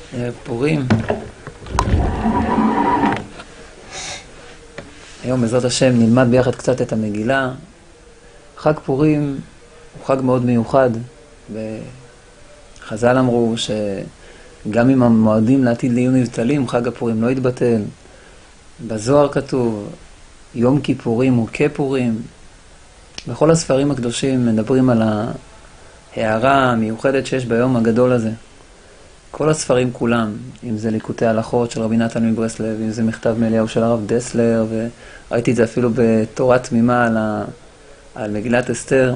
פורים. היום בעזרת השם נלמד ביחד קצת את המגילה. חג פורים הוא חג מאוד מיוחד. וחז"ל אמרו שגם אם המועדים לעתיד ליהיו נבטלים, חג הפורים לא יתבטל. בזוהר כתוב, יום כיפורים הוא כפורים. בכל הספרים הקדושים מדברים על ההערה המיוחדת שיש ביום הגדול הזה. כל הספרים כולם, אם זה ליקוטי הלכות של רבי נתן מברסלב, אם זה מכתב מאליהו של הרב דסלר, וראיתי את זה אפילו בתורה תמימה על מגילת אסתר.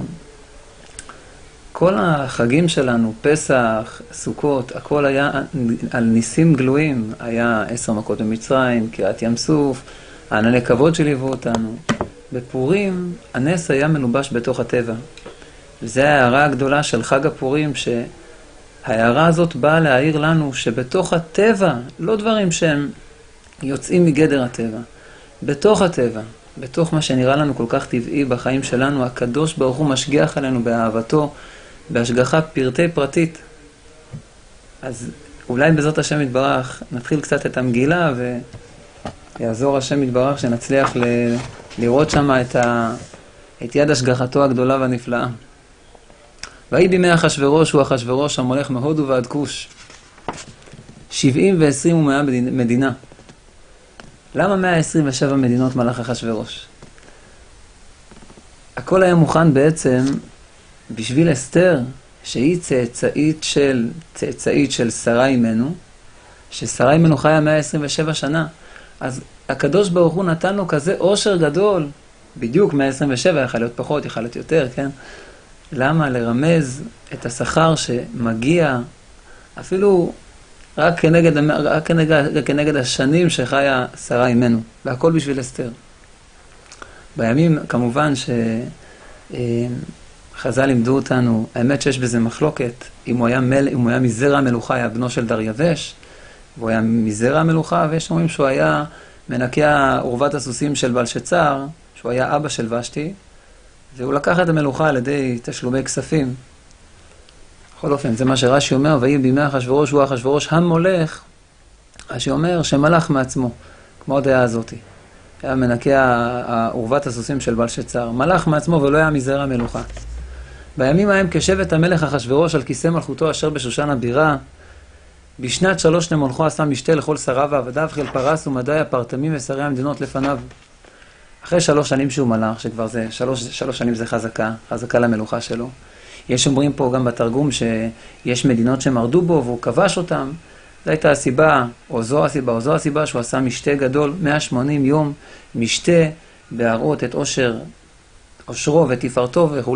כל החגים שלנו, פסח, סוכות, הכל היה על ניסים גלויים. היה 10 מכות במצרים, קריעת ים סוף, הענני כבוד שליוו אותנו. בפורים הנס היה מלובש בתוך הטבע. וזו ההערה הגדולה של חג הפורים, שההערה הזאת באה להעיר לנו שבתוך הטבע, לא דברים שהם יוצאים מגדר הטבע, בתוך הטבע, בתוך מה שנראה לנו כל כך טבעי בחיים שלנו, הקדוש ברוך הוא משגיח עלינו באהבתו, בהשגחה פרטי פרטית. אז אולי בעזרת השם יתברך נתחיל קצת את המגילה, ויעזור השם יתברך שנצליח לראות שם את יד השגחתו הגדולה והנפלאה. ויהי בימי אחשוורוש, הוא אחשוורוש המולך מהודו ועד כוש, 70 ו20 ומאה מדינה. למה 127 מדינות מלך אחשוורוש? הכל היה מוכן בעצם בשביל אסתר, שהיא צאצאית של שרה אימנו, ששרה אימנו חיה 127 שנה. אז הקדוש ברוך הוא נתן לו כזה עושר גדול, בדיוק 127, יכול להיות פחות, יכול להיות יותר, כן? למה? לרמז את השכר שמגיע אפילו רק כנגד השנים שחיה שרה אימנו, והכל בשביל אסתר. בימים כמובן שחז"ל לימדו אותנו, האמת שיש בזה מחלוקת, אם הוא היה מזרע המלוכה, היה בנו של דריווש, והוא היה מזרע המלוכה, ויש אומרים שהוא היה מנקה עורבת הסוסים של בלשצר, שהוא היה אבא של ושתי, והוא לקח את המלוכה על ידי תשלומי כספים. בכל אופן, זה מה שרש"י אומר, ויהי בימי אחשוורוש, הוא אחשוורוש המולך, רש"י אומר שמלך מעצמו, כמו הדעה הזאת. היה מנקה עורבת הסוסים של בלשצר, מלך מעצמו ולא היה מזרע המלוכה. בימים ההם כשבט המלך אחשוורוש על כיסא מלכותו אשר בשושן הבירה, בשנת 3 למולכו עשה משתה לכל שריו ועבדיו, חיל פרס ומדי הפרטמים ושרי המדינות לפניו. אחרי 3 שנים שהוא מלך, שכבר זה, 3 שנים זה חזקה למלוכה שלו. יש אומרים פה גם בתרגום שיש מדינות שמרדו בו והוא כבש אותם. זו הייתה הסיבה, או זו הסיבה שהוא עשה משתה גדול, 180 יום משתה, בהראות את עושרו ותפארתו וכו'.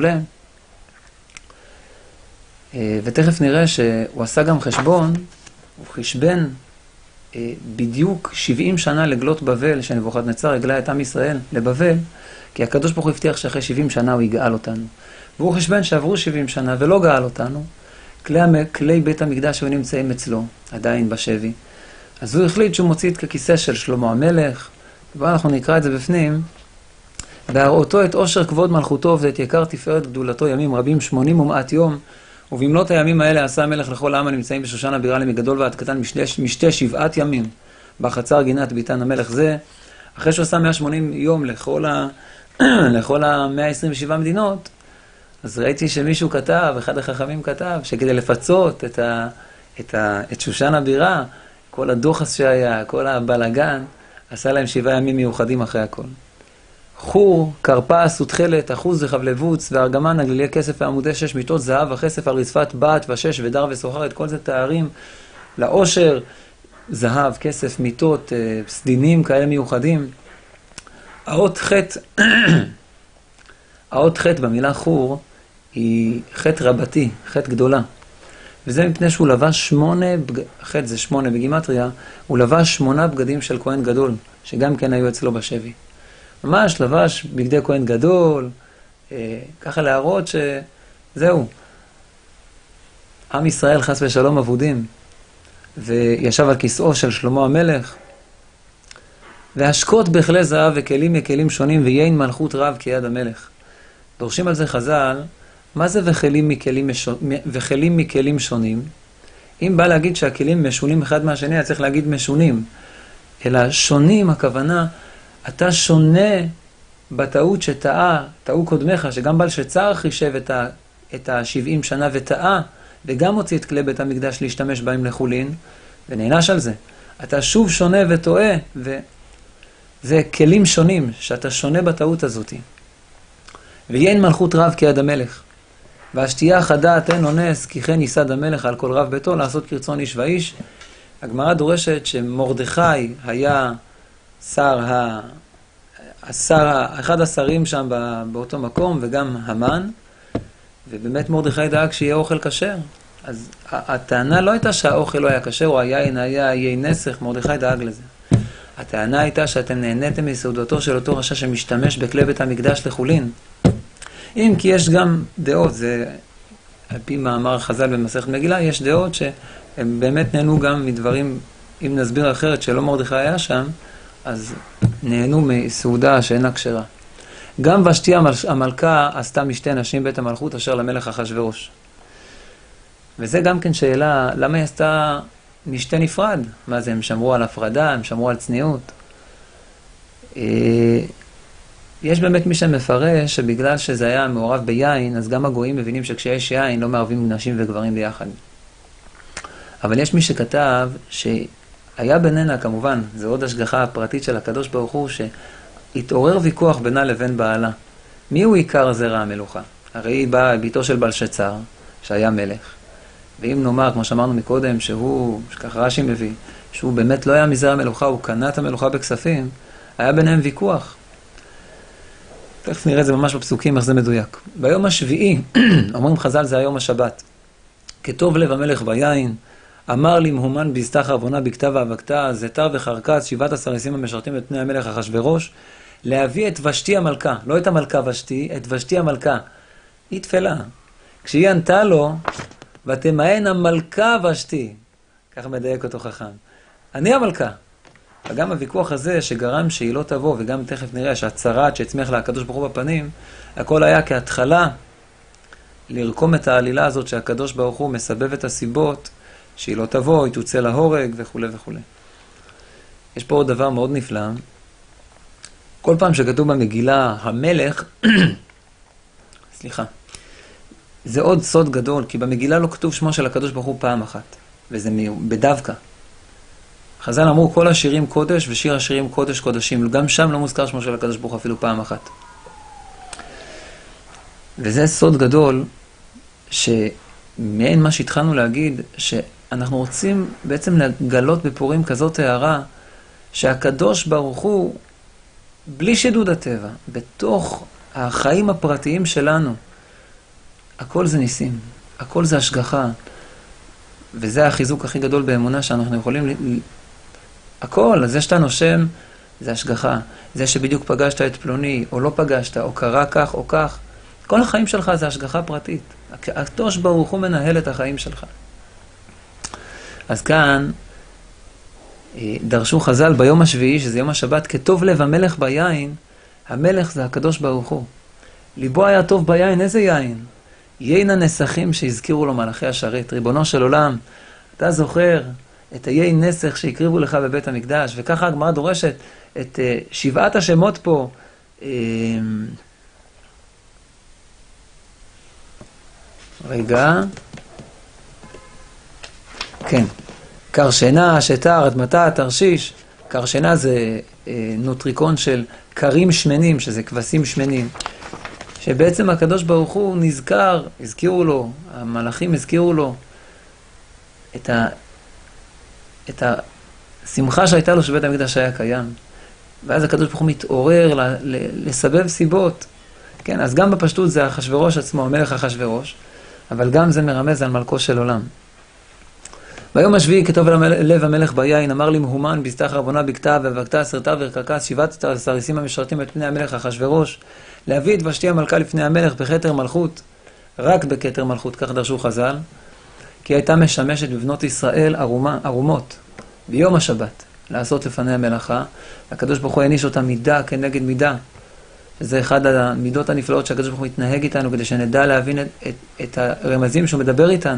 ותכף נראה שהוא עשה גם חשבון, הוא חשבן בדיוק 70 שנה לגלות בבל, שנבוכדנצר הגלה את עם ישראל לבבל, כי הקדוש ברוך הוא הבטיח שאחרי 70 שנה הוא יגאל אותנו. והוא חשבן שעברו 70 שנה ולא גאל אותנו, כלי בית המקדש היו נמצאים אצלו, עדיין בשבי. אז הוא החליט שהוא מוציא את הכיסא של שלמה המלך, ואנחנו נקרא את זה בפנים, בהראותו את עושר כבוד מלכותו ואת יקר תפארת גדולתו ימים רבים 80 ומעט יום, ובמלאת הימים האלה עשה המלך לכל העם הנמצאים בשושן הבירה למגדול ועד קטן משתה 7 ימים בחצר גינת ביתן המלך זה. אחרי שהוא עשה 180 יום לכל ה-127 מדינות, אז ראיתי שמישהו כתב, אחד החכמים כתב, שכדי לפצות את שושן הבירה, כל הדוחס שהיה, כל הבלגן, עשה להם 7 ימים מיוחדים אחרי הכל. חור, קרפס ותכלת, אחוז וחבלבוץ וארגמן, הגלילי כסף ועמודי 6 מיטות זהב וכסף על רצפת בת ושש ודר וסוחרת, כל זה תארים לעושר, זהב, כסף, מיטות, סדינים כאלה מיוחדים. האות חטא במילה חור היא חטא רבתי, חטא גדולה. וזה מפני שהוא לבש 8, חטא זה 8 בגימטריה, הוא לבש 8 בגדים של כהן גדול, שגם כן היו אצלו בשבי. ממש לבש בגדי כהן גדול, ככה להראות שזהו. עם ישראל חס ושלום אבודים, וישב על כיסאו של שלמה המלך, והשקות בכלי זהב וכלים מכלים שונים, ויין מלכות רב כיד המלך. דורשים על זה חז"ל, מה זה וכלים מכלים שונים? אם בא להגיד שהכלים משונים אחד מהשני, היה צריך להגיד משונים. אלא שונים, הכוונה, אתה שונה בטעות טעו קודמך, שגם בלשצר חישב את ה-70 שנה וטעה, וגם הוציא את כלי בית המקדש להשתמש בהם לחולין, ונענש על זה. אתה שוב שונה וטועה, וזה כלים שונים, שאתה שונה בטעות הזאת. ויין מלכות רב כיד המלך. והשתייה חדה תן אונס, כי כן ייסד המלך על כל רב ביתו, לעשות כרצון איש ואיש. הגמרא דורשת שמרדכי היה אחד השרים שם באותו מקום, וגם המן, ובאמת מרדכי דאג שיהיה אוכל כשר. אז הטענה לא הייתה שהאוכל לא היה כשר, או היין היה יין נסך, מרדכי דאג לזה. הטענה הייתה שאתם נהניתם מסעודתו של אותו רשע שמשתמש בכלי בית המקדש לחולין. אם כי יש גם דעות, זה על פי מאמר חז"ל במסכת מגילה, יש דעות שהם באמת נהנו גם מדברים, אם נסביר אחרת שלא מרדכי היה שם, אז נהנו מסעודה שאינה כשרה. גם ושתי המלכה עשתה משתי נשים בית המלכות אשר למלך אחשוורוש. וזה גם כן שאלה, למה היא עשתה משתה נפרד? מה זה, הם שמרו על הפרדה, הם שמרו על צניעות? יש באמת מי שמפרש שבגלל שזה היה מעורב ביין, אז גם הגויים מבינים שכשיש יין לא מערבים נשים וגברים ביחד. אבל יש מי שכתב שהיה בינינה, כמובן, זו עוד השגחה הפרטית של הקדוש ברוך הוא, שהתעורר ויכוח בינה לבין בעלה. מי הוא עיקר זרע המלוכה? הרי היא באה ביתו של בלשצר, שהיה מלך. ואם נאמר, כמו שאמרנו מקודם, שככה רש"י מביא, שהוא באמת לא היה מזרע המלוכה, הוא קנה את המלוכה בכספים, היה ביניהם ויכוח. תכף נראה את זה ממש בפסוקים, איך זה מדויק. ביום השביעי, אומרים חז"ל, זה היום השבת. כטוב לב המלך ביין, אמר לי מהומן בזתח עוונה בכתב האבקתה, זתר וחרקץ, 17 ניסים המשרתים את פני המלך אחשוורוש, להביא את ושתי המלכה, לא את המלכה ושתי, את ושתי המלכה. היא תפלה. כשהיא ענתה לו, ותמאן המלכה ושתי. ככה מדייק אותו חכם. אני המלכה. וגם הוויכוח הזה שגרם שהיא לא תבוא, וגם תכף נראה שהצרת שהצמיח לה הקדוש ברוך הוא בפנים, הכל היה כהתחלה לרקום את העלילה הזאת שהקדוש ברוך הוא מסבב את הסיבות, שהיא לא תבוא, היא תוצא להורג וכו' וכו'. יש פה עוד דבר מאוד נפלא. כל פעם שכתוב במגילה המלך, סליחה, זה עוד סוד גדול, כי במגילה לא כתוב שמו של הקדוש ברוך הוא פעם אחת, וזה בדווקא. חז"ל אמרו כל השירים קודש ושיר השירים קודש קודשים, גם שם לא מוזכר שמו של הקדוש ברוך הוא אפילו פעם אחת. וזה סוד גדול, שמעין מה שהתחלנו להגיד, שאנחנו רוצים בעצם לגלות בפורים כזאת הערה, שהקדוש ברוך הוא, בלי שידוד הטבע, בתוך החיים הפרטיים שלנו, הכל זה ניסים, הכל זה השגחה, וזה החיזוק הכי גדול באמונה שאנחנו יכולים הכל, זה שאתה נושם, זה השגחה. זה שבדיוק פגשת את פלוני, או לא פגשת, או קרה כך או כך. כל החיים שלך זה השגחה פרטית. הקדוש ברוך הוא מנהל את החיים שלך. אז כאן, דרשו חז"ל ביום השביעי, שזה יום השבת, כטוב לב המלך ביין, המלך זה הקדוש ברוך הוא. ליבו היה טוב ביין, איזה יין? יין הנסכים שהזכירו לו מלאכי השרת. ריבונו של עולם, אתה זוכר את היין נסך שהקריבו לך בבית המקדש, וככה הגמרא דורשת את 7 השמות פה. רגע. כן. קרשנה, שטר, אדמתה, תרשיש. קרשנה זה נוטריקון של קרים שמנים, שזה כבשים שמנים. שבעצם הקדוש ברוך הוא נזכר, הזכירו לו, המלאכים הזכירו לו את השמחה שהייתה לו שבית המקדש היה קיים. ואז הקדוש ברוך הוא מתעורר לסבב סיבות. כן, אז גם בפשטות זה אחשוורוש עצמו, המלך אחשוורוש, אבל גם זה מרמז על מלכו של עולם. ביום השביעי כתוב לב המלך ביין, אמר לי מהומן בזתח עוונה בכתב ואבקתה סרטה ורקרקס 17 ניסים המשרתים את פני המלך אחשוורוש, להביא את ושתי המלכה לפני המלך בכתר מלכות, רק בכתר מלכות, כך דרשו חז"ל, כי הייתה משמשת בבנות ישראל ערומות ביום השבת לעשות לפני המלאכה. הקדוש ברוך הוא העניש אותה מידה כנגד מידה, שזה אחד המידות הנפלאות שהקדוש ברוך הוא מתנהג איתנו, כדי שנדע להבין את הרמזים שהוא מדבר איתנו,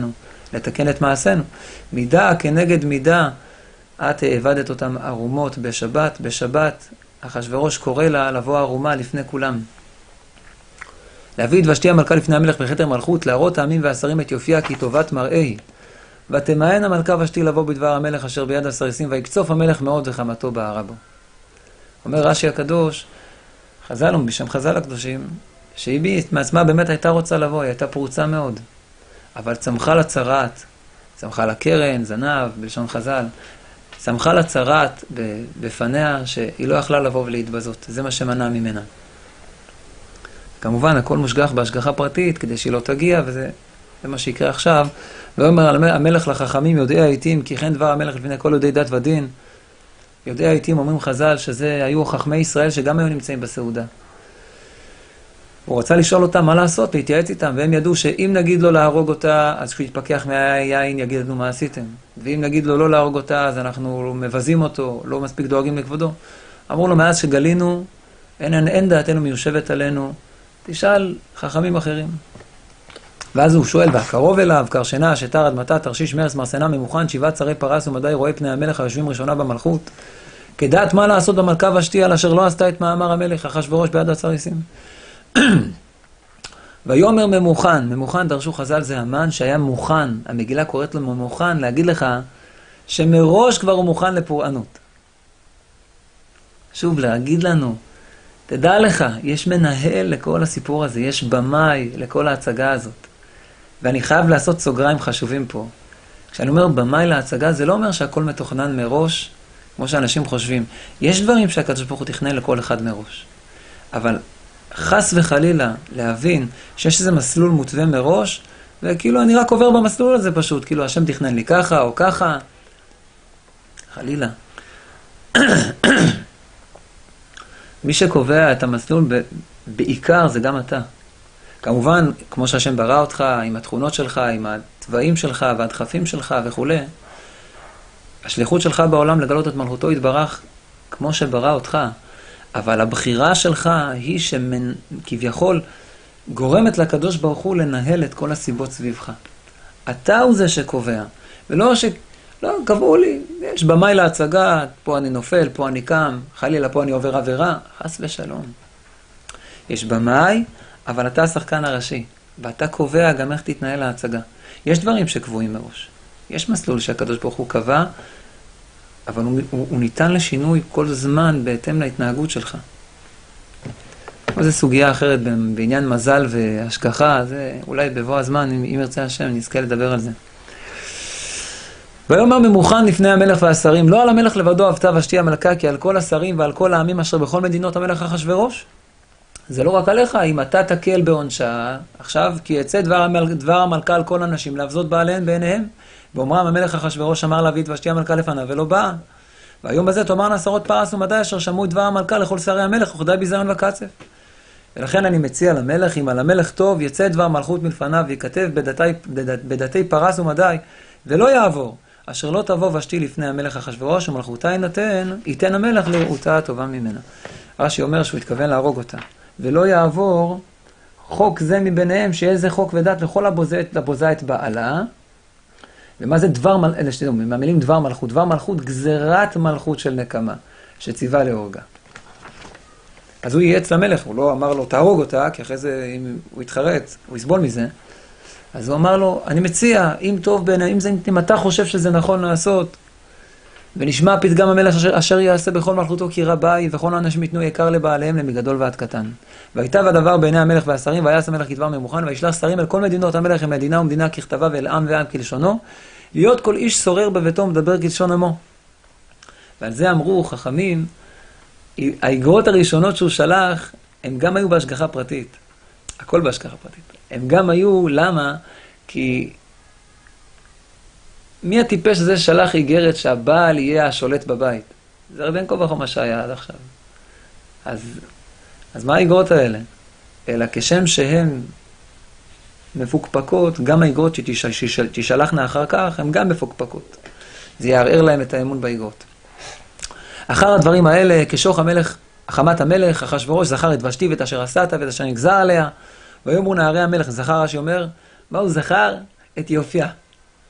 לתקן את מעשינו. מידה כנגד מידה, את העבדת אותם ערומות בשבת, בשבת אחשוורוש קורא לה לבוא ערומה לפני כולם. להביא את ושתי המלכה לפני המלך בכתר מלכות, להראות העמים והשרים את יופייה כי טובת מראי. ותמאן המלכה ושתי לבוא בדבר המלך אשר ביד הסריסים, ויקצוף המלך מאוד וחמתו בערה בו. אומר רש"י הקדוש, חז"ל בשם חז"ל הקדושים, שהיא מעצמה באמת הייתה רוצה לבוא, היא הייתה פרוצה מאוד. אבל צמחה לה צרעת, צמחה לה קרן, זנב, בלשון חז"ל, צמחה לה צרעת בפניה שהיא לא יכלה לבוא ולהתבזות. זה מה שמנע ממנה. כמובן, הכל מושגח בהשגחה פרטית כדי שהיא לא תגיע, וזה מה שיקרה עכשיו. ואומר המלך לחכמים, יודעי העיתים, כי כן דבר המלך לפני כל יודעי דת ודין. יודעי העיתים אומרים חז"ל שזה היו חכמי ישראל שגם היו נמצאים בסעודה. הוא רצה לשאול אותם מה לעשות, להתייעץ איתם, והם ידעו שאם נגיד לו להרוג אותה, אז כשהוא יתפכח מהיין יגיד לנו מה עשיתם. ואם נגיד לו לא להרוג אותה, אז אנחנו מבזים אותו, לא מספיק דואגים לכבודו. אמרו לו, מאז שגלינו, אין דעתנו מיושבת עלינו, תשאל חכמים אחרים. ואז הוא שואל, והקרוב אליו, קרשנה, שטר, אדמתה, תרשיש, מרס, מרסנה, ממוכן, 7 צרי פרס ומדי רואה פני המלך היושבים ראשונה במלכות. כדעת מה לעשות במלכה ושתי, על אשר לא עשתה את מאמר המלך, אחשוורוש ביד הסריסים. ויאמר ממוכן, ממוכן דרשו חז"ל זה המן שהיה מוכן, המגילה קוראת לו ממוכן, להגיד לך שמראש כבר הוא מוכן לפורענות. שוב, להגיד לנו, תדע לך, יש מנהל לכל הסיפור הזה, יש במאי לכל ההצגה הזאת. ואני חייב לעשות סוגריים חשובים פה. כשאני אומר במאי להצגה, זה לא אומר שהכל מתוכנן מראש, כמו שאנשים חושבים. יש דברים שהקדוש ברוך הוא תכנן לכל אחד מראש. אבל חס וחלילה להבין שיש איזה מסלול מותווה מראש, וכאילו אני רק עובר במסלול הזה פשוט, כאילו השם תכנן לי ככה או ככה. חלילה. מי שקובע את המסלול בעיקר זה גם אתה. כמובן, כמו שהשם ברא אותך, עם התכונות שלך, עם הטבעים שלך והדחפים שלך וכו'. השליחות שלך בעולם לגלות את מלכותו יתברך כמו שברא אותך. אבל הבחירה שלך היא שכביכול גורמת לקדוש ברוך הוא לנהל את כל הסיבות סביבך. אתה הוא זה שקובע. ולא לא, קבעו לי, יש במאי להצגה, פה אני נופל, פה אני קם, חלילה פה אני עובר עבירה, חס ושלום. יש במאי, אבל אתה השחקן הראשי, ואתה קובע גם איך תתנהל ההצגה. יש דברים שקבועים מראש. יש מסלול שהקדוש ברוך הוא קבע, אבל הוא ניתן לשינוי כל זמן בהתאם להתנהגות שלך. זו סוגיה אחרת בעניין מזל והשגחה, זה אולי בבוא הזמן, אם ירצה השם, נזכה לדבר על זה. ויאמר ממוכן לפני המלך והשרים, לא על המלך לבדו אהבתה ושתי המלכה, כי על כל השרים ועל כל העמים אשר בכל מדינות המלך אחשוורוש. זה לא רק עליך, אם אתה תקל בעונשה, עכשיו כי יצא דבר המלכה על כל אנשים, להבזות בעליהן בעיניהם. ואומרם המלך אחשוורוש אמר להביא את ושתי המלכה לפניו ולא באה. והיום בזה תאמרנה עשרות פרס ומדי אשר שמעו את דבר המלכה לכל שרי המלך, וכדי ביזיון וקצף. ולכן אני מציע למלך, אם על המלך טוב יצא דבר מלכות מלפניו ויכתב בדתי פרס ומדי, ולא יעבור. אשר לא תבוא ושתי לפני המלך אחשוורוש ומלכותה ייתן המלך לרעותה הטובה ממנה. רש"י אומר שהוא התכוון להרוג אותה. ולא יעבור חוק זה מביניהם, שיהיה זה חוק ודת לכל הבוזה את בעלה. ומה זה דבר מלכות? מהמילים דבר מלכות. דבר מלכות, גזירת מלכות של נקמה, שציווה להורגה. אז הוא ייעץ למלך, הוא לא אמר לו תהרוג אותה, כי אחרי זה אם הוא יתחרט, הוא יסבול מזה. אז הוא אמר לו, אני מציע, אם טוב בעיניי, אם אתה חושב שזה נכון לעשות, ונשמע פתגם המלך אשר יעשה בכל מלכותו כי רבה היא, וכל האנשים יתנו יקר לבעליהם למגדול ועד קטן. והייתה הדבר בעיני המלך והשרים, ויעש המלך כדבר ממוכן, וישלח שרים אל כל מדינות המלך, עם מדינה ומדינה ככתבה ואל עם ועם כלשונו, להיות כל איש שורר בביתו מדבר כלשון עמו. ועל זה אמרו חכמים, האיגרות הראשונות שהוא שלח, הם גם היו בהשגחה פרטית. הכל בהשגחה פרטית. הם גם היו, למה? כי מי הטיפש הזה שלח איגרת שהבעל יהיה השולט בבית? זה רבי כה וכה מה שהיה עד עכשיו. אז מה האיגרות האלה? אלא כשם שהן מפוקפקות, גם האיגרות שתשלחנה אחר כך, הן גם מפוקפקות. זה יערער להם את האמון באיגרות. אחר הדברים האלה, כשוך המלך, חמת המלך, אחשוורוש זכר את ושתי ואת אשר עשתה ואת אשר נגזר עליה, ויאמרו נערי המלך, זכר רש"י אומר, מה הוא זכר? את יופייה.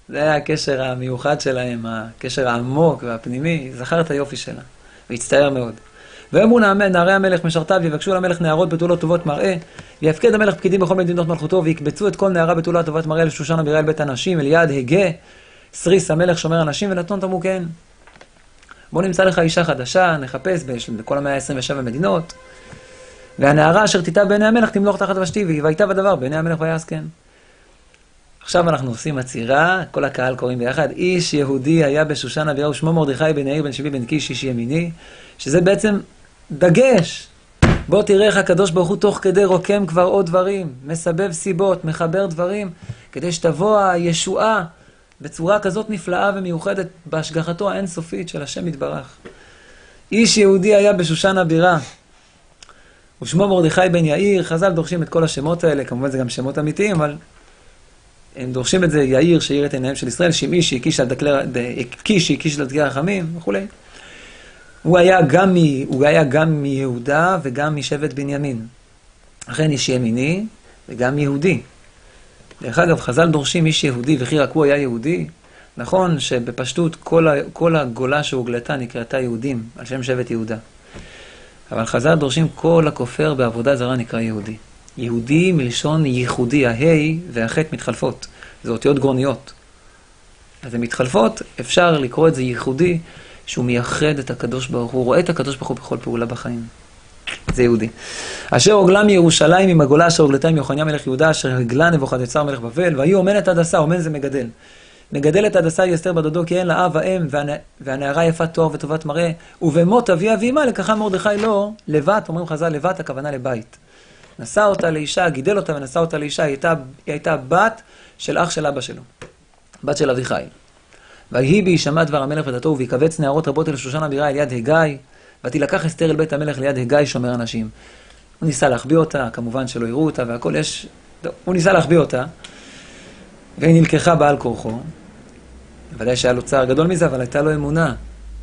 זה היה הקשר המיוחד שלהם, הקשר העמוק והפנימי, זכר את היופי שלה, והצטער מאוד. ואמרו נערי המלך משרתיו, יבקשו למלך נערות בתולות טובות מראה, ויפקד המלך פקידים בכל מדינות מלכותו, ויקבצו את כל נערה בתולה טובת מראה לשושן הבירה אל בית הנשים, אל יד הגה, סריס המלך שומר הנשים, ונתון תמוכן. בוא נמצא לך אישה חדשה, נחפש בכל ה-127 מדינות, והנערה אשר תיטב בעיני המלך תמלוך תחת ושתי, ויטב הדבר בעיני המלך ויעש כן. עכשיו אנחנו עושים עצירה, כל הקהל קוראים ביחד, איש יהודי היה בשושן הבירה ושמו מרדכי בן יאיר בן שבי בן קיש איש ימיני, שזה בעצם דגש. בוא תראה איך הקדוש ברוך הוא תוך כדי רוקם כבר עוד דברים, מסבב סיבות, מחבר דברים, כדי שתבוא הישועה בצורה כזאת נפלאה ומיוחדת בהשגחתו האינסופית של השם יתברך. איש יהודי היה בשושן הבירה, ושמו מרדכי בן יאיר. חז"ל דורשים את כל השמות האלה, כמובן זה גם שמות אמיתיים, אבל הם דורשים את זה, יאיר שאיר את עיניהם של ישראל, שמעי שהקיש על דקלי רחמים וכו'. הוא היה גם מיהודה וגם משבט בנימין. לכן איש ימיני וגם יהודי. דרך אגב, חז"ל דורשים איש יהודי וכי רק הוא היה יהודי. נכון שבפשטות כל הגולה שהוגלתה נקראתה יהודים, על שם שבט יהודה. אבל חז"ל דורשים כל הכופר בעבודה זרה נקרא יהודי. יהודי מלשון ייחודי, ההי והחטא מתחלפות. זה אותיות גרוניות. אז הן מתחלפות, אפשר לקרוא את זה ייחודי, שהוא מייחד את הקדוש ברוך הוא, רואה את הקדוש ברוך הוא בכל פעולה בחיים. זה יהודי. אשר הוגלה מירושלים עם הגולה אשר הוגלתה עם יוחניה מלך יהודה, אשר הגלה נבוכדנצר מלך בבל, והיא אומנת עד עשה, אומן זה מגדל. מגדלת עד עשה היא אסתר בת דודו, כי אין לה אב ואם, והנערה יפת תואר וטובת מראה, ובמות אביה ואימה לקחה מרדכי לו, לבת, אומרים חז"ל, לבת הכוונה לבית. נשא אותה לאישה, גידל אותה ונשא אותה לאישה, היא הייתה בת של אח של אבא שלו, בת של אביחי. ויהי בהישמע דבר המלך ודתו, ויקבץ נערות רבות אל שושן הבירה אל יד הגיא, ותילקח אסתר אל בית המלך ליד הגיא שומר אנשים. הוא ניסה להחביא אותה, כמובן שלא יראו אותה והכל יש, הוא ניסה להחביא אותה, והיא נלקחה בעל כורחו. ודאי שהיה לו צער גדול מזה, אבל הייתה לו אמונה.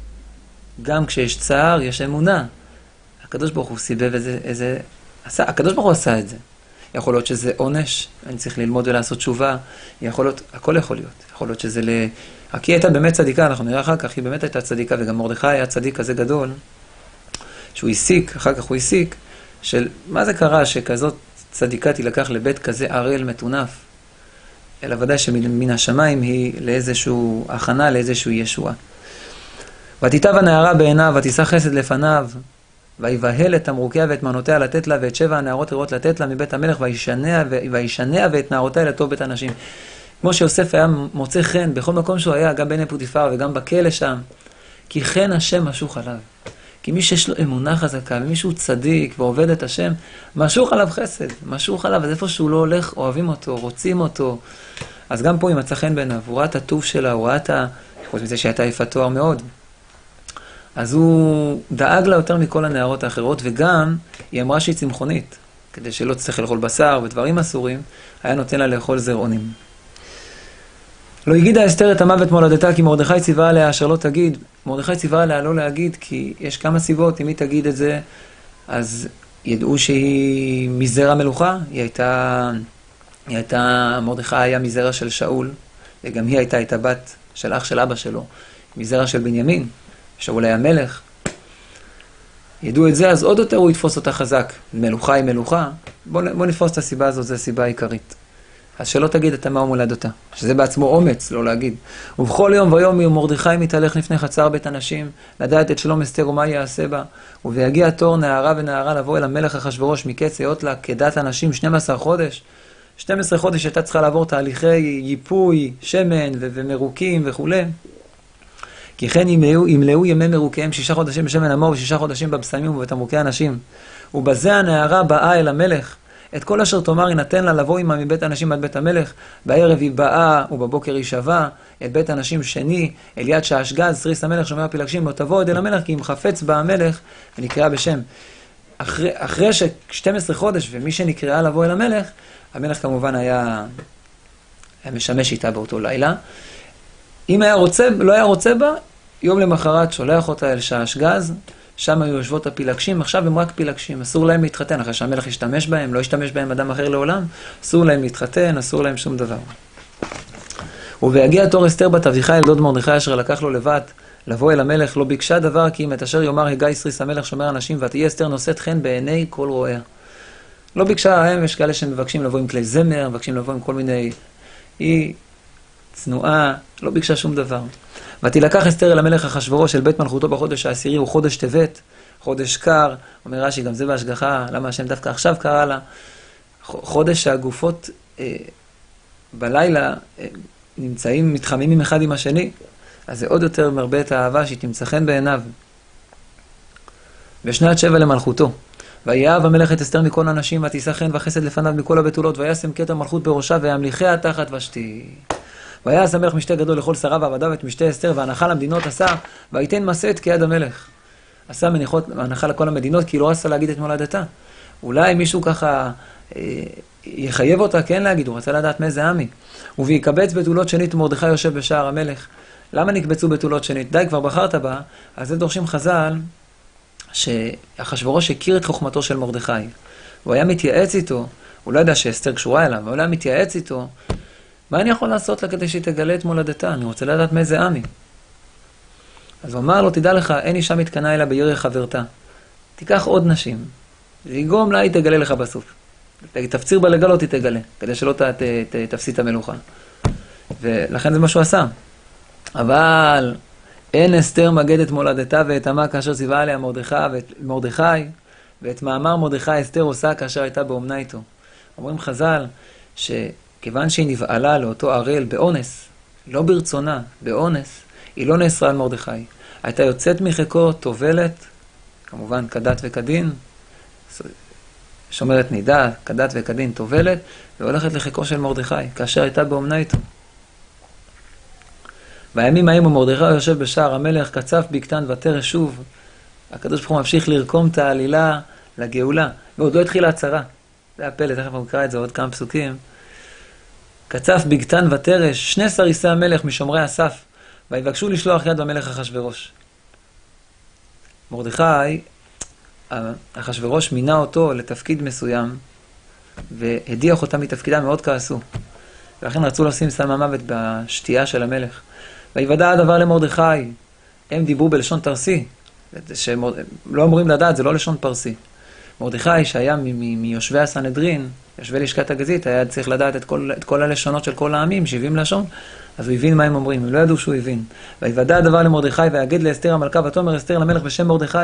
גם כשיש צער, יש אמונה. הקדוש ברוך הוא סיבב הקדוש ברוך הוא עשה את זה. יכול להיות שזה עונש, אני צריך ללמוד ולעשות תשובה, הכל יכול להיות. יכול להיות שזה כי היא הייתה באמת צדיקה, אנחנו נראה אחר כך, היא באמת הייתה צדיקה, וגם מרדכי היה צדיק כזה גדול, שהוא הסיק, אחר כך הוא הסיק, של מה זה קרה שכזאת צדיקה תילקח לבית כזה ערל מטונף, אלא ודאי שמן השמיים היא לאיזשהו הכנה, לאיזשהו ישועה. ותיטב הנערה בעיניו, ותישא חסד לפניו, ויבהל את תמרוקיה ואת מנותיה לתת לה, ואת 7 הנערות רעות לתת לה מבית המלך, וישנע ואת נערותיה לטוב בית הנשים. כמו שיוסף היה מוצא חן בכל מקום שהוא היה, גם בעיני פוטיפר וגם בכלא שם, כי חן השם משוך עליו. כי מי שיש לו אמונה חזקה, ומי שהוא צדיק ועובד את השם, משוך עליו חסד, משוך עליו, אז איפה שהוא לא הולך, אוהבים אותו, רוצים אותו. אז גם פה היא מצא חן בעיניו, הוא ראה את הטוב שלה, הוא ראה את חוץ מזה שהייתה יפת תואר מאוד. אז הוא דאג לה יותר מכל הנערות האחרות, וגם היא אמרה שהיא צמחונית, כדי שלא תצטרך לאכול בשר ודברים אסורים, היה נותן לה לאכול זרעונים. לא הגידה אסתר את המוות מולדתה, כי מרדכי ציווה עליה אשר לא תגיד. מרדכי ציווה עליה לא להגיד, כי יש כמה סיבות, אם היא תגיד את זה, אז ידעו שהיא מזרע מלוכה. מרדכי היה מזרע של שאול, וגם היא הייתה בת של אח של אבא שלו, מזרע של בנימין, שאול היה מלך. ידעו את זה, אז עוד יותר הוא יתפוס אותה חזק. מלוכה היא מלוכה. בוא נתפוס את הסיבה הזאת, זו הסיבה העיקרית. אז שלא תגיד את מה מולד אותה, שזה בעצמו אומץ, לא להגיד. ובכל יום ויום מרדכי מתהלך לפני חצר בית הנשים, לדעת את שלום אסתר ומה יעשה בה, ויגיע תור נערה ונערה לבוא אל המלך אחשוורוש מקץ היות לה כדת הנשים 12 חודש. 12 חודש הייתה צריכה לעבור תהליכי ייפוי, שמן ומרוקים וכו'. כי כן ימלאו ימי מרוקיהם 6 חודשים בשמן המור ו6 חודשים בבשמים ובתמרוקי הנשים. ובזה הנערה באה אל המלך, את כל אשר תאמר ינתן לה לבוא עמה מבית הנשים עד בית המלך, בערב היא באה ובבוקר היא שווה, את בית הנשים שני, אל יד שעשגז, סריס המלך שומר הפילגשים, לא תבוא עד אל המלך, כי אם חפץ בה המלך, ונקראה בשם. אחרי ש12 חודש, ומי שנקראה לבוא אל המלך, המלך כמובן היה משמש איתה באותו לילה. אם לא היה רוצה בה, יום למחרת שולח אותה אל שעשגז, שם היו יושבות הפילגשים, עכשיו הם רק פילגשים, אסור להם להתחתן, אחרי שהמלך ישתמש בהם, לא ישתמש בהם אדם אחר לעולם, אסור להם להתחתן, אסור להם שום דבר. ובהגיע תור אסתר בת אביחיל דוד מרדכי אשר לקח לו לבת לבוא אל המלך, לא ביקשה דבר כי אם את אשר יאמר הגיא סריס המלך שומר אנשים ותהי אסתר נושאת חן בעיני כל רואיה. לא ביקשה, הם יש כאלה שמבקשים לבוא עם כלי זמר, מבקשים לבוא עם כל מיני... היא צנועה, לא ביקשה שום דבר. ותילקח אסתר אל המלך אחשוורוש של בית מלכותו בחודש העשירי, הוא חודש טבת, חודש קר, אומר רש"י, גם זה בהשגחה, למה השם דווקא עכשיו קרא לה? חודש שהגופות בלילה נמצאים, מתחממים אחד עם השני, אז זה עוד יותר מרבה את האהבה שהיא תמצא חן בעיניו. בשנת 7 למלכותו. ויאהב המלך את אסתר מכל הנשים, ותישא חן וחסד לפניו מכל הבתולות, וישם כתר מלכות בראשה, וימליכיה תחת ושתי. ויעש המלך משתה גדול לכל שריו ועבדיו את משתה אסתר, והנחה למדינות עשה, ויתן משאת כיד המלך. עשה הנחה לכל המדינות, כי לא רצה להגיד את מולדתה. אולי מישהו ככה יחייב אותה כן להגיד, הוא רצה לדעת מאיזה עמי. וביקבץ בתולות שנית מרדכי יושב בשער המלך. למה נקבצו בתולות שנית? די, כבר בחרת בה, אז זה דורשים חז"ל, שאחשוורוש הכיר את חוכמתו של מרדכי. הוא היה מתייעץ איתו, הוא לא ידע שאסתר קשורה אליו, אבל הוא היה מתייעץ איתו, מה אני יכול לעשות לה כדי שהיא תגלה את מולדתה? אני רוצה לדעת מאיזה עמי. אז הוא אמר לו, תדע לך, אין אישה מתקנה אלא בירא חברתה. תיקח עוד נשים, זה יגרום לה, היא תגלה לך בסוף. תפציר בה לגלות, היא תגלה, כדי שלא תפסיד את המלוכה. ולכן זה מה שהוא עשה. אבל אין אסתר מגד את מולדתה ואת עמה כאשר ציווה עליה מרדכי, ואת מאמר מרדכי אסתר עושה כאשר הייתה באומנה איתו. אומרים חז"ל שכיוון שהיא נבעלה לאותו ערל באונס, לא ברצונה, באונס, היא לא נאסרה על מרדכי. הייתה יוצאת מחיקו, טובלת, כמובן כדת וכדין, שומרת נידה, כדת וכדין, טובלת, והולכת לחיקו של מרדכי, כאשר הייתה באומנה איתו. בימים ההם מרדכי יושב בשער המלך, קצף בקתן ותרש שוב. הקדוש ברוך הוא ממשיך לרקום את העלילה לגאולה, ועוד לא התחילה הצרה. זה הפלא, תכף אנחנו נקרא את זה עוד כמה פסוקים. קצף בקתן ותרש, 2 סריסי המלך משומרי אסף, ויבקשו לשלוח יד במלך אחשוורוש. מרדכי, אחשוורוש מינה אותו לתפקיד מסוים, והדיח אותם מתפקידם, מאוד כעסו. ולכן רצו לשים סם המוות בשתייה של המלך. ויוודע הדבר למרדכי, הם דיברו בלשון תרסי, לא אמורים לדעת, זה לא לשון פרסי. מרדכי שהיה מיושבי הסנהדרין, יושבי לשכת הגזית, היה צריך לדעת את כל הלשונות של כל העמים, 70 לשון, אז הוא הבין מה הם אומרים, הם לא ידעו שהוא הבין. ויוודע הדבר למרדכי, ויגד לאסתר המלכה, ותאמר אסתר למלך בשם מרדכי.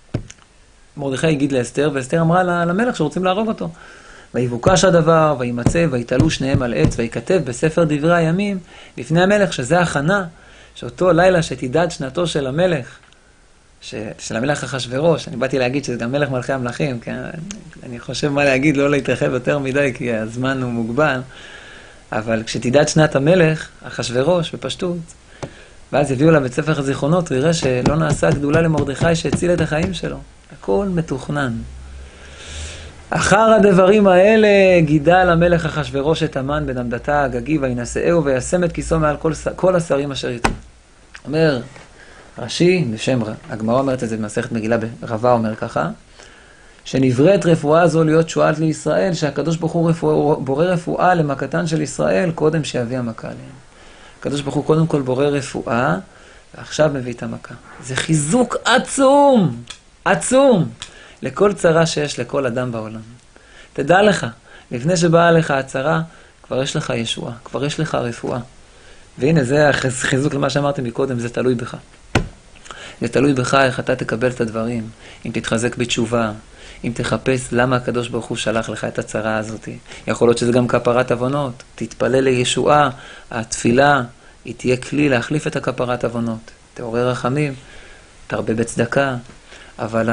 מרדכי הגיד לאסתר, ואסתר אמרה למלך שרוצים להרוג אותו. ויבוקש הדבר, וימצא, ויתעלו שניהם על עץ, ויקטב בספר דברי הימים לפני המלך, שזה הכנה, שאותו לילה שתידד שנתו של המלך, של המלך אחשוורוש, אני באתי להגיד שזה גם מלך מלכי המלכים, כן? אני חושב מה להגיד, לא להתרחב יותר מדי, כי הזמן הוא מוגבל, אבל כשתידד שנת המלך, אחשוורוש, בפשטות, ואז הביאו לה בית ספר הזיכרונות, הוא יראה שלא נעשה גדולה למרדכי שהציל את החיים שלו. הכל מתוכנן. אחר הדברים האלה גידל המלך אחשוורוש את המן בן עמדתה הגגי וינשאהו וישם את כיסו מעל כל השרים אשר איתו. אומר רש"י, בשם הגמרא אומרת את זה במסכת מגילה ברבה, אומר ככה, שנבראת רפואה זו להיות שועלת לישראל, שהקדוש ברוך הוא בורא רפואה למכתן של ישראל קודם שיביא המכה עליהם. הקדוש ברוך הוא קודם כל בורא רפואה, ועכשיו מביא את המכה. זה חיזוק עצום, עצום, לכל צרה שיש לכל אדם בעולם. תדע לך, לפני שבאה לך הצרה, כבר יש לך ישועה, כבר יש לך רפואה. והנה זה חיזוק למה שאמרתי מקודם, זה תלוי בך. זה תלוי בך איך אתה תקבל את הדברים, אם תתחזק בתשובה, אם תחפש למה הקדוש ברוך הוא שלח לך את הצרה הזאת. יכול להיות שזה גם כפרת עוונות, תתפלל לישועה, התפילה היא תהיה כלי להחליף את הכפרת עוונות. תעורר רחמים, תרבה בצדקה, אבל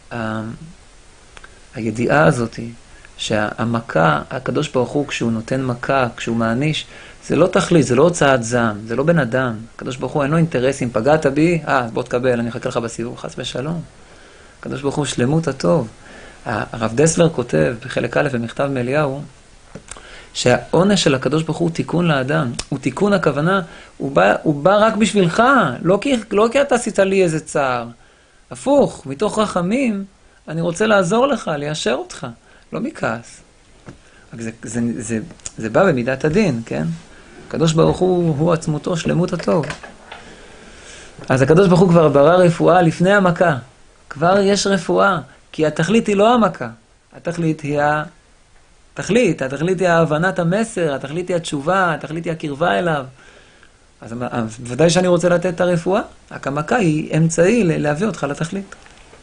הידיעה הזאת שהמכה, הקדוש ברוך הוא כשהוא נותן מכה, כשהוא מעניש, זה לא תכלית, זה לא הוצאת זעם, זה לא בן אדם. הקדוש ברוך הוא אין לו אינטרסים, פגעת בי, בוא תקבל, אני אחכה לך בסיבוב, חס ושלום. הקדוש ברוך הוא שלמות הטוב. הרב דסלר כותב בחלק א' במכתב מאליהו, שהעונש של הקדוש ברוך הוא תיקון לאדם. הוא תיקון הכוונה, הוא בא רק בשבילך, לא כי אתה עשית לי איזה צער. הפוך, מתוך רחמים, אני רוצה לעזור לך, ליישר אותך, לא מכעס. זה בא במידת הדין, כן? הקדוש ברוך הוא עצמותו, שלמות הטוב. אז הקדוש ברוך הוא כבר ברא רפואה לפני המכה. כבר יש רפואה, כי התכלית היא לא המכה. התכלית היא התכלית היא הבנת המסר, התכלית היא התשובה, התכלית היא הקרבה אליו. אז ודאי שאני רוצה לתת את הרפואה. רק המכה היא אמצעי להביא אותך לתכלית.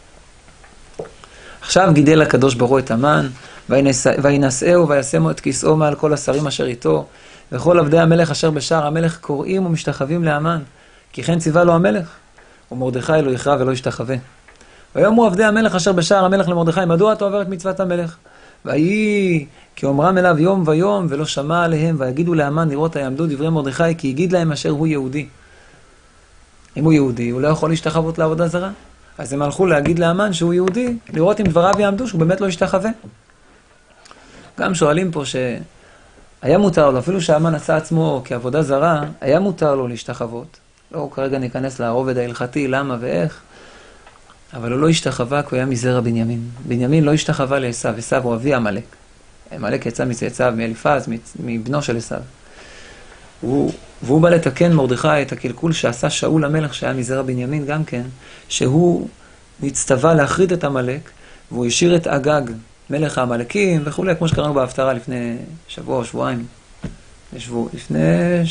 עכשיו גידל הקדוש ברוך הוא את המן, וינשאהו וישמו את כיסאו מעל כל השרים אשר איתו, וכל עבדי המלך אשר בשער המלך קוראים ומשתחווים להמן, כי כן ציווה לו המלך, ומרדכי לא יכרע ולא ישתחווה. ויאמרו עבדי המלך אשר בשער המלך למרדכי, מדוע אתה עובר את מצוות המלך? ויהי כי אומרם אליו יום ויום ולא שמע עליהם, ויגידו להמן לראות היעמדו דברי מרדכי, כי יגיד להם אשר הוא יהודי. אם הוא יהודי, הוא לא יכול להשתחוות לעבודה זרה. אז הם הלכו להגיד להמן שהוא יהודי, לראות אם דבריו יעמדו, שהוא באמת לא ישתחווה. גם שואלים פה שהיה מותר לו, אפילו שהמן עשה עצמו כעבודה זרה, היה מותר לו להשתחוות. לא, כרגע ניכנס לרובד ההלכתי, למה ואיך. אבל הוא לא השתחווה כי הוא היה מזרע בנימין. בנימין לא השתחווה לעשיו, עשיו הוא אבי עמלק. עמלק יצא מצאצאיו, מאליפז, מבנו של עשיו. והוא בא לתקן מרדכי את הקלקול שעשה שאול המלך שהיה מזרע בנימין גם כן, שהוא נצטווה להחריד את עמלק, והוא השאיר את אגג, מלך העמלקים וכו', כמו שקראנו בהפטרה לפני שבוע או שבועיים. לפני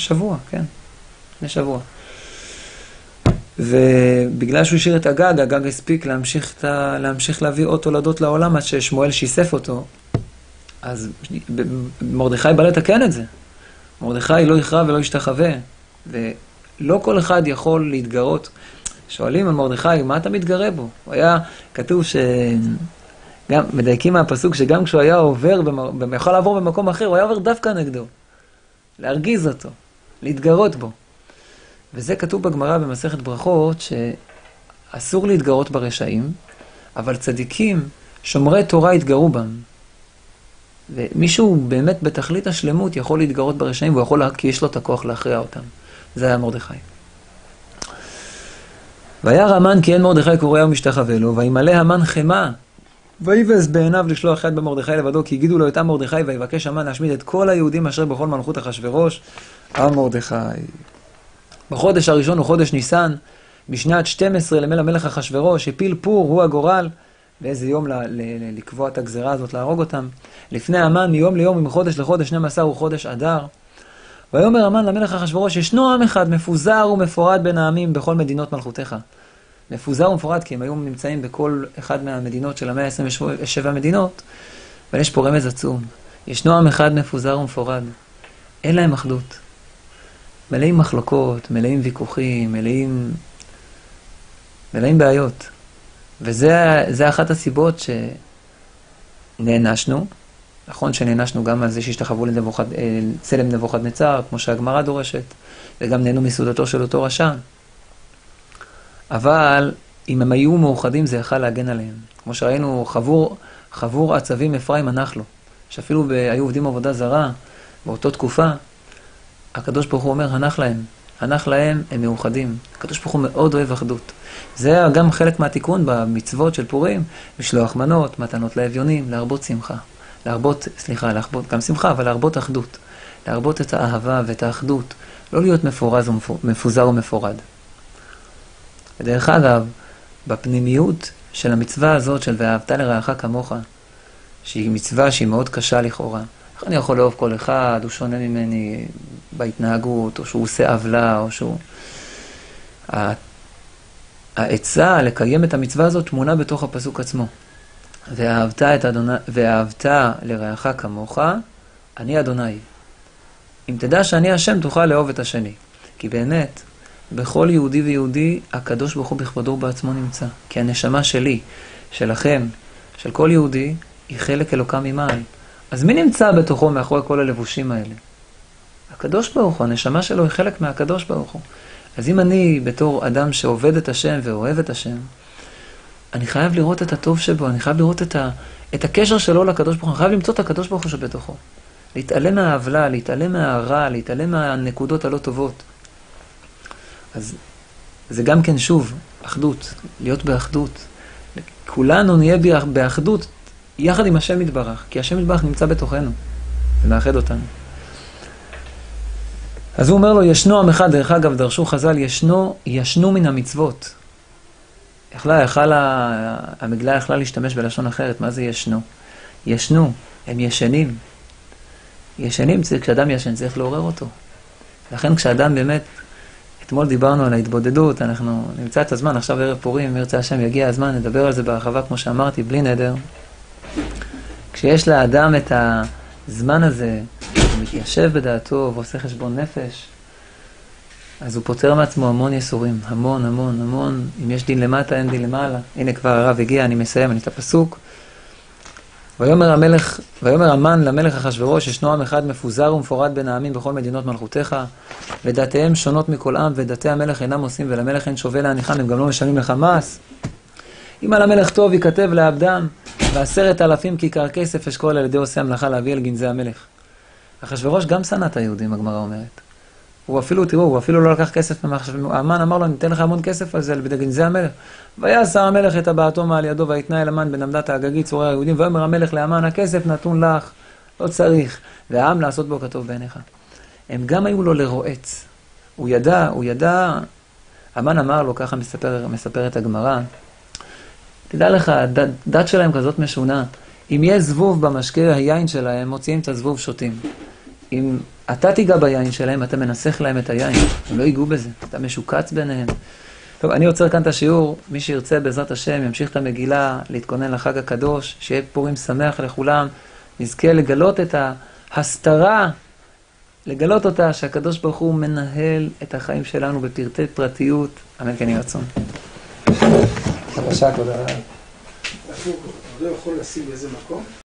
שבוע. ובגלל שהוא השאיר את אגג, אגג הספיק להמשיך להביא עוד תולדות לעולם עד ששמואל שיסף אותו. אז מרדכי בא לתקן את זה. מרדכי לא יכרע ולא ישתחווה, ולא כל אחד יכול להתגרות. שואלים על מרדכי, מה אתה מתגרה בו? הוא היה, כתוב גם מדייקים מהפסוק שגם כשהוא היה עובר, יכול לעבור במקום אחר, הוא היה עובר דווקא נגדו. להרגיז אותו, להתגרות בו. וזה כתוב בגמרא במסכת ברכות, שאסור להתגרות ברשעים, אבל צדיקים, שומרי תורה יתגרו בם. ומישהו באמת בתכלית השלמות יכול להתגרות ברשעים, והוא יכול, כי יש לו את הכוח להכריע אותם. זה היה מרדכי. וירא המן כי אין מרדכי קורא ומשתחווה לו, וימלא המן חמה, ויבז בעיניו לשלוח יד במרדכי לבדו, כי הגידו לו את עם מרדכי, ויבקש המן להשמיד את כל היהודים אשר בכל מלכות אחשוורוש, עם מרדכי. בחודש הראשון הוא חודש ניסן, בשנת 12 למלך המלך אחשוורוש, הפיל פור, הוא הגורל, באיזה יום לקבוע את הגזרה הזאת, להרוג אותם. לפני המן, מיום ליום ומחודש לחודש 12 הוא חודש אדר. ויאמר המן למלך אחשוורוש, ישנו עם אחד מפוזר ומפורד בין העמים בכל מדינות מלכותיך. מפוזר ומפורד כי הם היו נמצאים בכל אחד מהמדינות של 127 מדינות, אבל יש פה רמז עצום. ישנו עם אחד מפוזר ומפורד. אין להם אחדות. מלאים מחלוקות, מלאים ויכוחים, מלאים בעיות. וזה אחת הסיבות שנענשנו. נכון שנענשנו גם על זה שהשתחוו לצלם נבוכדנצר, כמו שהגמרא דורשת, וגם נהנו מסעודתו של אותו רשע. אבל אם הם היו מאוחדים זה יכל להגן עליהם. כמו שראינו, חבור עצבים אפרים הנח לו, שאפילו היו עובדים עבודה זרה באותו תקופה, הקדוש ברוך הוא אומר, הנח להם, הם מאוחדים. הקדוש ברוך הוא מאוד אוהב אחדות. זה גם חלק מהתיקון במצוות של פורים, לשלוח מנות, מתנות לאביונים, להרבות שמחה. להרבות גם שמחה, אבל להרבות אחדות. להרבות את האהבה ואת האחדות. לא להיות מפוזר ומפורד. ודרך אגב, בפנימיות של המצווה הזאת של ואהבת לרעך כמוך, שהיא מצווה שהיא מאוד קשה לכאורה. איך אני יכול לאהוב כל אחד, הוא שונה ממני בהתנהגות, או שהוא עושה עוולה, או שהוא... העצה לקיים את המצווה הזאת תמונה בתוך הפסוק עצמו. ואהבת לרעך כמוך, אני אדוני. אם תדע שאני השם, תוכל לאהוב את השני. כי באמת, בכל יהודי ויהודי, הקדוש ברוך הוא בכבודו בעצמו נמצא. כי הנשמה שלי, שלכם, של כל יהודי, היא חלק אלוקה ממעל. אז מי נמצא בתוכו מאחורי כל הלבושים האלה? הקדוש ברוך הוא, הנשמה שלו היא חלק מהקדוש ברוך הוא. אז אם אני בתור אדם שעובד את השם ואוהב את השם, אני חייב לראות את הטוב שבו, אני חייב לראות את הקשר שלו לקדוש ברוך הוא, אני חייב למצוא את הקדוש ברוך הוא שבתוכו. להתעלם מהעוולה, להתעלם מהרע, להתעלם מהנקודות הלא טובות. אז זה גם כן שוב, אחדות, להיות באחדות. כולנו נהיה באחדות יחד עם השם יתברך, כי השם יתברך נמצא בתוכנו, ומאחד אותנו. אז הוא אומר לו, ישנו עם אחד, דרך אגב, דרשו חז"ל, ישנו מן המצוות. המגלה יכלה להשתמש בלשון אחרת, מה זה ישנו? ישנו, הם ישנים. ישנים, כשאדם ישן צריך לעורר אותו. לכן כשאדם באמת, אתמול דיברנו על ההתבודדות, אנחנו נמצא את הזמן, עכשיו ערב פורים, אם ירצה השם יגיע הזמן, נדבר על זה בהרחבה, כמו שאמרתי, בלי נדר. כשיש לאדם את הזמן הזה, הוא מתיישב בדעתו ועושה חשבון נפש, אז הוא פותר מעצמו המון יסורים, המון, המון, המון. אם יש דין למטה, אין דין למעלה. הנה כבר הרב הגיע, אני מסיים, אני את הפסוק. ויאמר המן למלך אחשוורוש, ישנו עם אחד מפוזר ומפורד בין העמים בכל מדינות מלכותיך, ודתיהם שונות מכל עם, ודתי המלך אינם עושים, ולמלך אין שווה להניחם, הם גם לא משלמים לך מס. אם על המלך טוב ייכתב לעבדם, ו10,000 כיכר כסף אשכול על ידי עושה המלאכה להביא אל גנזי המלך. אחשוורוש גם שנא את היהודים, הגמרא אומרת. הוא אפילו לא לקח כסף ממנו. המן אמר לו, ניתן לך המון כסף על זה, בידי גנזי המלך. ויעשה המלך את הבעתו מעל ידו, ויתנה אל המן בן עמדת האגגית צורר היהודים, ויאמר המלך להמן, הכסף נתון לך, לא צריך, והעם לעשות בו כטוב בעיניך. הם גם היו לו לרועץ. הוא ידע, המן אמר לו, ככה מספרת הגמרא, תדע לך, הדת שלהם כזאת משונה. אם יש זבוב במשקה היין שלהם, מוציאים את הזבוב שותים. אם אתה תיגע ביין שלהם, אתה מנסח להם את היין. הם לא ייגעו בזה, אתה משוקץ ביניהם. טוב, אני עוצר כאן את השיעור. מי שירצה בעזרת השם, ימשיך את המגילה, להתכונן לחג הקדוש, שיהיה פורים שמח לכולם. נזכה לגלות את ההסתרה, לגלות אותה, שהקדוש ברוך הוא מנהל את החיים שלנו בפרטי פרטיות. אמן כן יהי רצון. בבקשה, כבוד הרב. הוא לא יכול לשים באיזה מקום?